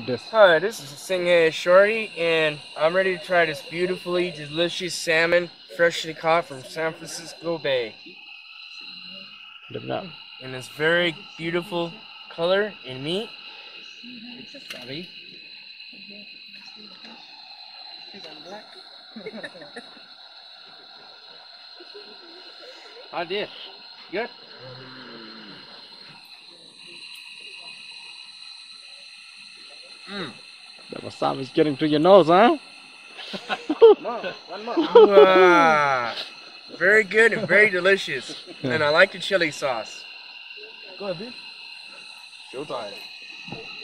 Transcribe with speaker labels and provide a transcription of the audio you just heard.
Speaker 1: Hi, this is Sing Shorty, and I'm ready to try this beautifully delicious salmon freshly caught from San Francisco Bay. And it's very beautiful color and meat.
Speaker 2: I did. Good.
Speaker 3: The wasabi is getting to your nose, huh?
Speaker 2: One more.
Speaker 1: Wow. Very good and very delicious. And I like the chili sauce.
Speaker 2: Go ahead, B. Showtime.